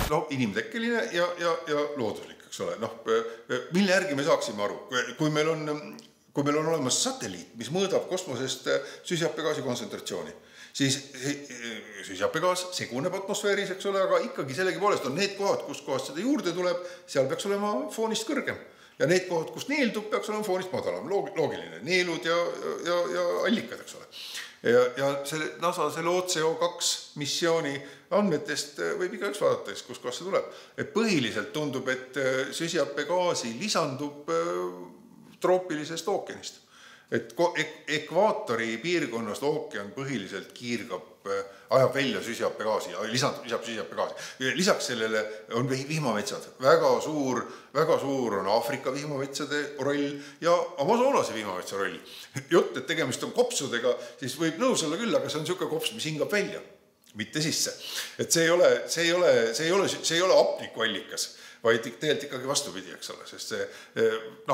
no, inimtekkeline ja looduslik, eks ole. Noh, mille järgi me saaksime aru, kui meil on olemas satelliit, mis mõõdab kosmosest süsihappegaasi kontsentratsiooni, siis süsihappegaas seguneb atmosfääris, eks ole, aga ikkagi sellegi poolest on need kohad, kus kohast seda juurde tuleb, seal peaks olema foonist kõrgem. Ja need kohad, kus neeldub, peaks olema foonist madalam, loogiline, neelud ja allikad, eks ole. Ja NASA selle CO2 missiooni andmetest võib igaüks vaadata, kus kohast see tuleb. Et põhiliselt tundub, et süsihappegaasi lisandub troopilisest ookeanist. Et ekvaatori piirkonnast ookean põhiliselt kiirgab, ajab välja süsihappegaasi ja lisab süsihappegaasi. Lisaks sellele on vihmametsad. Väga suur on Aafrika vihmametsade roll ja Amazonase vihmametsa roll. Jutt, et tegemist on kopsudega, siis võib nõus olla küll, aga see on selline kops, mis hingab välja, mitte sisse. Et see ei ole hapnikuallikas, vaid tegelikult ikkagi vastupidi, eks ole, sest see,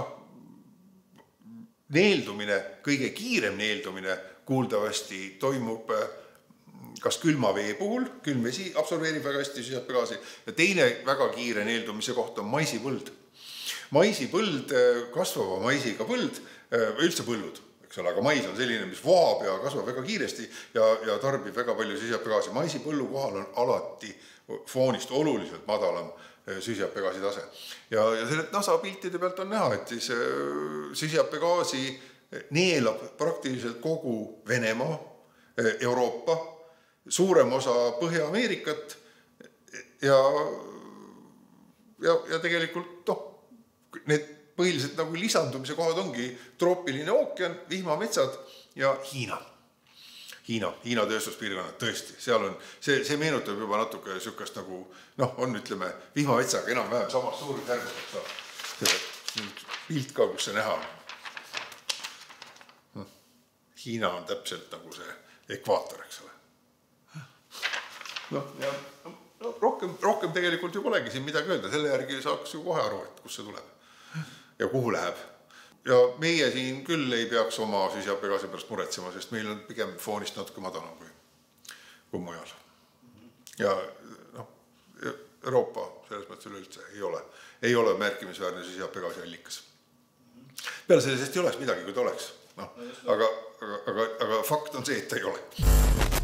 neeldumine, kõige kiirem neeldumine kuuldavasti toimub kas külma vee puhul, külm vesi absorbeerib väga hästi süsihappegaasi ja teine väga kiire neeldumise koht on maisipõld. Maisipõld, kasvava maisiga põld, üldse põllud, eks ole, aga mais on selline, mis vohab ja kasvab väga kiiresti ja tarbib väga palju süsihappegaasi. Maisipõllu kohal on alati foonist oluliselt madalam süsihappegaasi tase. Ja selle NASA piltide pealt on näha, et siis süsihappegaasi neelab praktiliselt kogu Venemaa, Euroopa, suurem osa Põhja-Ameerikat ja tegelikult need põhiliselt nagu lisandumise kohad ongi troopiline ookean, vihmametsad ja Hiina tööstuspiirkonnad, tõesti, seal on, see meenutab juba natuke sükast nagu, on ütleme vihmametsaga enam-vähem samas suurid järgud, see pilt ka, kus see näha on. Hiina on täpselt nagu see ekvaator, eks ole. Rohkem tegelikult ju polegi siin midagi öelda, selle järgi saaks ju kohe aru, et kus see tuleb ja kuhu läheb. Ja meie siin küll ei peaks oma süsihappegaasi pärast muretsema, sest meil on pigem foonist natuke madalam kui mujal. Ja Euroopa selles mõttes üleüldse ei ole märkimisväärne süsihappegaasi allikas. Peale sellest ei oleks midagi, kui ta oleks. Aga fakt on see, et ta ei ole.